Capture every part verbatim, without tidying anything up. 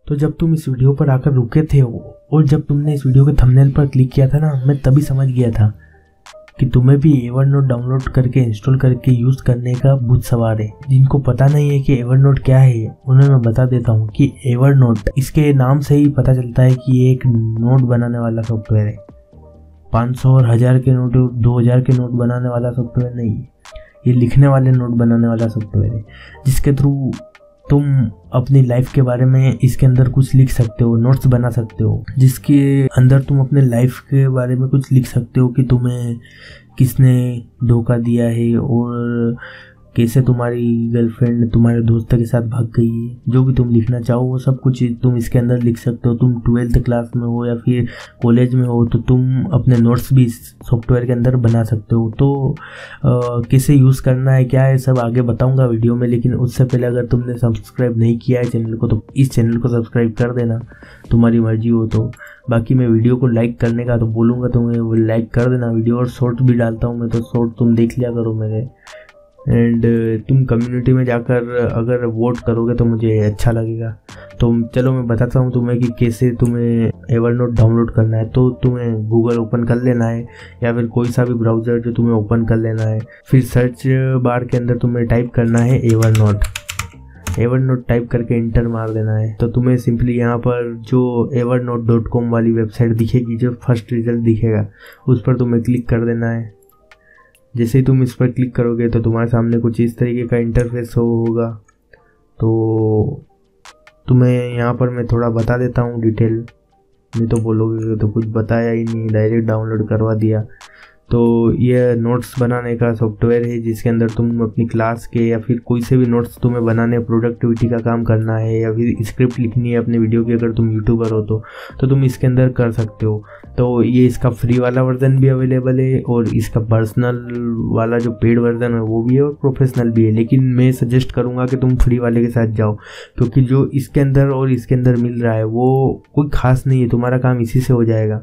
तो जब तुम इस वीडियो पर आकर रुके थे और जब तुमने इस वीडियो के थंबनेल पर क्लिक किया था ना, मैं तभी समझ गया था कि तुम्हें भी एवरनोट डाउनलोड करके इंस्टॉल करके यूज़ करने का भूत सवार है। जिनको पता नहीं है कि एवरनोट क्या है, उन्हें मैं बता देता हूँ कि एवरनोट, इसके नाम से ही पता चलता है कि ये एक नोट बनाने वाला सॉफ्टवेयर है। पाँच सौ और हज़ार के नोट, दो हज़ार के नोट बनाने वाला सॉफ्टवेयर नहीं है। ये लिखने वाले नोट बनाने वाला सॉफ्टवेयर है, जिसके थ्रू तुम अपनी लाइफ के बारे में इसके अंदर कुछ लिख सकते हो, नोट्स बना सकते हो, जिसके अंदर तुम अपने लाइफ के बारे में कुछ लिख सकते हो कि तुम्हें किसने धोखा दिया है और कैसे तुम्हारी गर्लफ्रेंड तुम्हारे दोस्त के साथ भाग गई है। जो भी तुम लिखना चाहो वो सब कुछ तुम इसके अंदर लिख सकते हो। तुम ट्वेल्थ क्लास में हो या फिर कॉलेज में हो तो तुम अपने नोट्स भी इस सॉफ्टवेयर के अंदर बना सकते हो। तो आ, कैसे यूज़ करना है, क्या है, सब आगे बताऊंगा वीडियो में। लेकिन उससे पहले अगर तुमने सब्सक्राइब नहीं किया है चैनल को तो इस चैनल को सब्सक्राइब कर देना, तुम्हारी मर्जी हो तो। बाकी मैं वीडियो को लाइक करने का तो बोलूँगा तुम्हें, वो लाइक कर देना वीडियो। और शॉर्ट भी डालता हूँ मैं, तो शॉर्ट तुम देख लिया करो मेरे। एंड तुम कम्युनिटी में जाकर अगर वोट करोगे तो मुझे अच्छा लगेगा। तो चलो मैं बताता हूँ तुम्हें कि कैसे तुम्हें एवरनोट डाउनलोड करना है। तो तुम्हें गूगल ओपन कर लेना है या फिर कोई सा भी ब्राउज़र जो तुम्हें ओपन कर लेना है। फिर सर्च बार के अंदर तुम्हें टाइप करना है एवरनोट। एवरनोट टाइप करके इंटर मार देना है। तो तुम्हें सिंपली यहाँ पर जो एवरनोट डॉट कॉम वाली वेबसाइट दिखेगी, जो फर्स्ट रिजल्ट दिखेगा, उस पर तुम्हें क्लिक कर देना है। जैसे ही तुम इस पर क्लिक करोगे तो तुम्हारे सामने कुछ इस तरीके का इंटरफेस हो होगा। तो तुम्हें यहाँ पर मैं थोड़ा बता देता हूँ डिटेल, नहीं तो बोलोगे तो कुछ बताया ही नहीं, डायरेक्ट डाउनलोड करवा दिया। तो ये नोट्स बनाने का सॉफ्टवेयर है जिसके अंदर तुम अपनी क्लास के या फिर कोई से भी नोट्स तुम्हें बनाने, प्रोडक्टिविटी का काम करना है या फिर स्क्रिप्ट लिखनी है अपनी वीडियो की, अगर तुम यूट्यूबर हो तो तो तुम इसके अंदर कर सकते हो। तो ये इसका फ्री वाला वर्जन भी अवेलेबल है और इसका पर्सनल वाला जो पेड वर्जन है वो भी है और प्रोफेशनल भी है। लेकिन मैं सजेस्ट करूँगा कि तुम फ्री वाले के साथ जाओ, क्योंकि जो इसके अंदर और इसके अंदर मिल रहा है वो कोई ख़ास नहीं है, तुम्हारा काम इसी से हो जाएगा।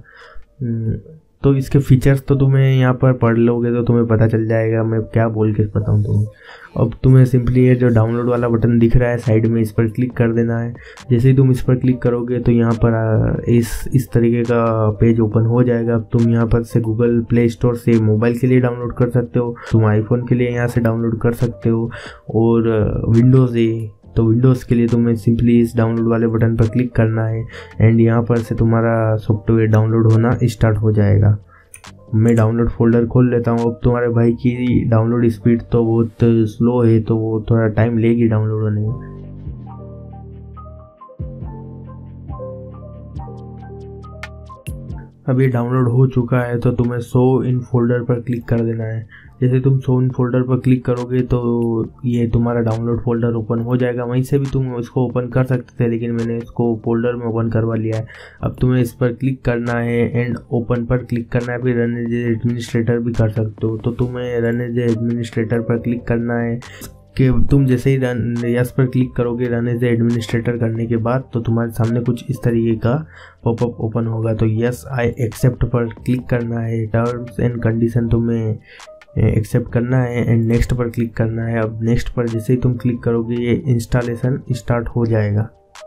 तो इसके फीचर्स तो तुम्हें यहाँ पर पढ़ लोगे तो तुम्हें पता चल जाएगा, मैं क्या बोल के बताऊँ तुम्हें। अब तुम्हें सिंपली ये जो डाउनलोड वाला बटन दिख रहा है साइड में, इस पर क्लिक कर देना है। जैसे ही तुम इस पर क्लिक करोगे तो यहाँ पर इस इस तरीके का पेज ओपन हो जाएगा। अब तुम यहाँ पर से गूगल प्ले स्टोर से मोबाइल के लिए डाउनलोड कर सकते हो, तुम आईफोन के लिए यहाँ से डाउनलोड कर सकते हो, और विंडोज़ है तो विंडोज़ के लिए तुम्हें सिंपली इस डाउनलोड वाले बटन पर क्लिक करना है एंड यहाँ पर से तुम्हारा सॉफ्टवेयर डाउनलोड होना स्टार्ट हो जाएगा। मैं डाउनलोड फोल्डर खोल लेता हूँ। अब तुम्हारे भाई की डाउनलोड स्पीड तो बहुत स्लो है, तो वो थोड़ा टाइम लेगी डाउनलोड होने में। अभी डाउनलोड हो चुका है तो तुम्हें शो इन फोल्डर पर क्लिक कर देना है। जैसे तुम शो इन फोल्डर पर क्लिक करोगे तो ये तुम्हारा डाउनलोड फोल्डर ओपन हो जाएगा। वहीं से भी तुम इसको ओपन कर सकते थे, लेकिन मैंने इसको फोल्डर में ओपन करवा लिया है। अब तुम्हें इस पर क्लिक करना है एंड ओपन पर क्लिक करना है। फिर रन एज एडमिनिस्ट्रेटर भी कर सकते हो, तो तुम्हें रन एज एडमिनिस्ट्रेटर पर क्लिक करना है। कि तुम जैसे ही रन यस पर क्लिक करोगे रन एज एडमिनिस्ट्रेटर करने के बाद, तो तुम्हारे सामने कुछ इस तरीके का पॉपअप ओपन होगा। तो यस आई एक्सेप्ट पर क्लिक करना है। टर्म्स एंड कंडीशन तुम्हें एक्सेप्ट करना है एंड नेक्स्ट पर क्लिक करना है। अब नेक्स्ट पर जैसे ही तुम क्लिक करोगे ये इंस्टॉलेशन स्टार्ट हो जाएगा।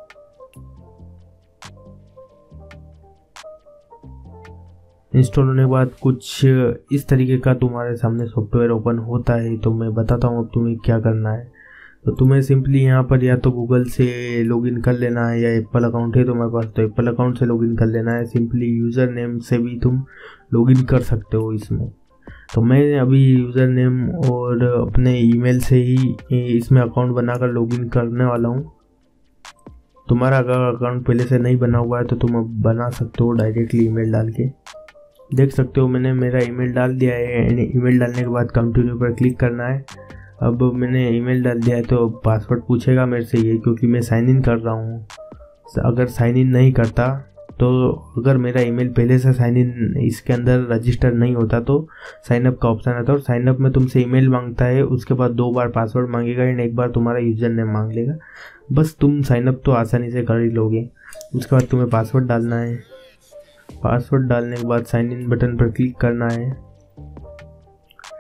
इंस्टॉल होने के बाद कुछ इस तरीके का तुम्हारे सामने सॉफ्टवेयर ओपन होता है। तो मैं बताता हूँ अब तुम्हें क्या करना है। तो तुम्हें सिंपली यहाँ पर या तो गूगल से लॉगिन कर लेना है या एप्पल अकाउंट है तुम्हारे पास तो एप्पल अकाउंट से लॉगिन कर लेना है। सिंपली यूज़र नेम से भी तुम लॉगिन कर सकते हो इसमें। तो मैं अभी यूज़र नेम और अपने ईमेल से ही इसमें अकाउंट बनाकर लॉगिन करने वाला हूँ। तुम्हारा अगर अकाउंट पहले से नहीं बना हुआ है तो तुम अब बना सकते हो डायरेक्टली ईमेल डाल के। देख सकते हो मैंने मेरा ईमेल डाल दिया है। ईमेल डालने के बाद कंटिन्यू पर क्लिक करना है। अब मैंने ईमेल डाल दिया है तो पासवर्ड पूछेगा मेरे से ये, क्योंकि मैं साइन इन कर रहा हूँ। अगर साइन इन नहीं करता तो अगर मेरा ईमेल पहले से साइन इन इसके अंदर रजिस्टर नहीं होता तो साइन अप का ऑप्शन आता है, और साइन अप में तुमसे ईमेल मांगता है, उसके बाद दो बार पासवर्ड मांगेगा एंड एक बार तुम्हारा यूज़र नेम मांग लेगा। बस तुम साइन अप तो आसानी से कर ही लोगे। उसके बाद तुम्हें पासवर्ड डालना है। पासवर्ड डालने के बाद साइन इन बटन पर क्लिक करना है।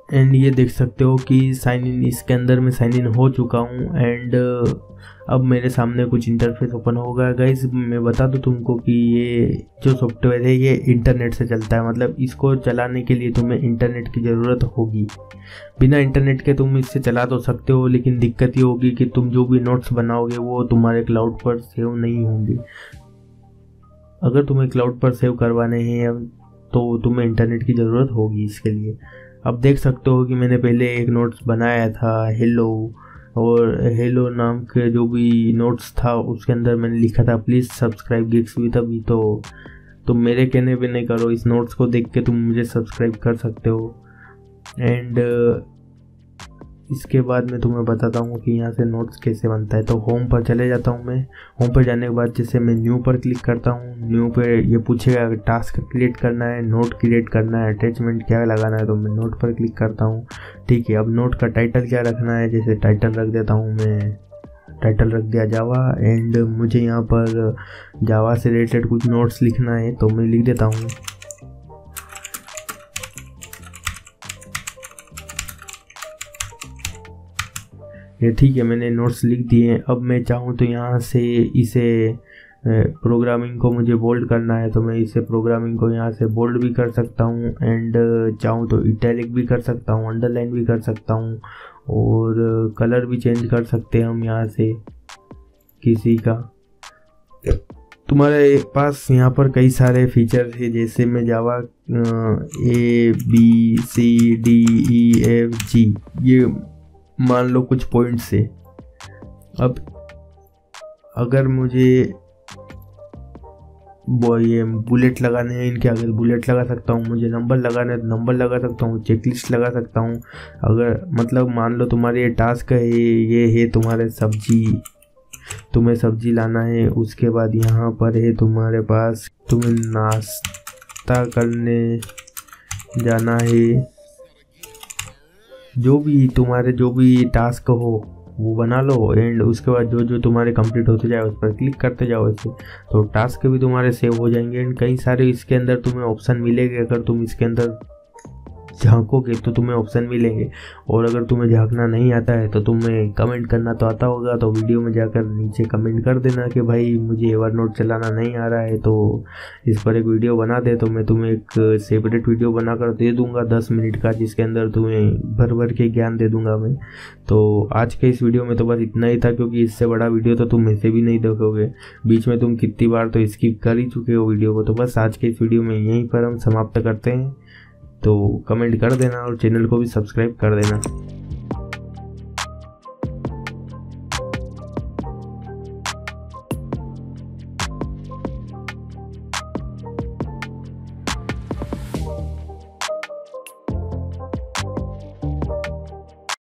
एंड ये देख सकते हो कि साइन इन, इसके अंदर मैं साइन इन हो चुका हूँ। एंड अब मेरे सामने कुछ इंटरफेस ओपन होगा। गाइस मैं बता दूँ तुमको कि ये जो सॉफ्टवेयर है ये इंटरनेट से चलता है, मतलब इसको चलाने के लिए तुम्हें इंटरनेट की ज़रूरत होगी। बिना इंटरनेट के तुम इससे चला तो सकते हो, लेकिन दिक्कत ये होगी कि तुम जो भी नोट्स बनाओगे वो तुम्हारे क्लाउड पर सेव नहीं होंगे। अगर तुम्हें क्लाउड पर सेव करवाने हैं तो तुम्हें इंटरनेट की ज़रूरत होगी इसके लिए। अब देख सकते हो कि मैंने पहले एक नोट्स बनाया था हेलो, और हेलो नाम के जो भी नोट्स था उसके अंदर मैंने लिखा था प्लीज़ सब्सक्राइब गिग्स विद अभी। तो तुम मेरे कहने पे नहीं करो, इस नोट्स को देख के तुम मुझे सब्सक्राइब कर सकते हो। एंड इसके बाद मैं तुम्हें बताता हूँ कि यहाँ से नोट्स कैसे बनता है। तो होम पर चले जाता हूँ मैं। होम पर जाने के बाद जैसे मैं न्यू पर क्लिक करता हूँ, न्यू पे ये पूछेगा अगर टास्क क्रिएट करना है, नोट क्रिएट करना है, अटैचमेंट क्या लगाना है, तो मैं नोट पर क्लिक करता हूँ। ठीक है, अब नोट का टाइटल क्या रखना है, जैसे टाइटल रख देता हूँ मैं, टाइटल रख दिया जावा। एंड मुझे यहाँ पर जावा से रिलेटेड कुछ नोट्स लिखना है तो मैं लिख देता हूँ। ये ठीक है, मैंने नोट्स लिख दिए हैं। अब मैं चाहूँ तो यहाँ से इसे प्रोग्रामिंग को मुझे बोल्ड करना है तो मैं इसे प्रोग्रामिंग को यहाँ से बोल्ड भी कर सकता हूँ। एंड चाहूँ तो इटैलिक भी कर सकता हूँ, अंडरलाइन भी कर सकता हूँ, और कलर भी चेंज कर सकते हैं हम यहाँ से किसी का। तुम्हारे पास यहाँ पर कई सारे फीचर्स है, जैसे मैं Java A B C D E F G, ये मान लो कुछ पॉइंट से। अब अगर मुझे वो ये बुलेट लगाने हैं, इनके आगे बुलेट लगा सकता हूँ, मुझे नंबर लगाना है तो नंबर लगा सकता हूँ, चेकलिस्ट लगा सकता हूँ। अगर मतलब मान लो तुम्हारे ये टास्क है, ये है तुम्हारे सब्जी, तुम्हें सब्जी लाना है। उसके बाद यहाँ पर है तुम्हारे पास तुम्हें नाश्ता करने जाना है। जो भी तुम्हारे जो भी टास्क हो वो बना लो। एंड उसके बाद जो जो तुम्हारे कंप्लीट होते जाए उस पर क्लिक करते जाओ ऐसे, तो टास्क भी तुम्हारे सेव हो जाएंगे। एंड कई सारे इसके अंदर तुम्हें ऑप्शन मिलेंगे, अगर तुम इसके अंदर झांकोगे तो तुम्हें ऑप्शन मिलेंगे। और अगर तुम्हें झांकना नहीं आता है तो तुम्हें कमेंट करना तो आता होगा, तो वीडियो में जाकर नीचे कमेंट कर देना कि भाई मुझे एवरनोट चलाना नहीं आ रहा है, तो इस पर एक वीडियो बना दे। तो मैं तुम्हें एक सेपरेट वीडियो बनाकर दे दूंगा दस मिनट का, जिसके अंदर तुम्हें भर भर के ज्ञान दे दूंगा मैं। तो आज के इस वीडियो में तो बस इतना ही था, क्योंकि इससे बड़ा वीडियो तो तुम ऐसे भी नहीं देखोगे। बीच में तुम कितनी बार तो स्किप कर ही चुके हो वीडियो को। तो बस आज के इस वीडियो में यहीं पर हम समाप्त करते हैं। तो कमेंट कर देना और चैनल को भी सब्सक्राइब कर देना।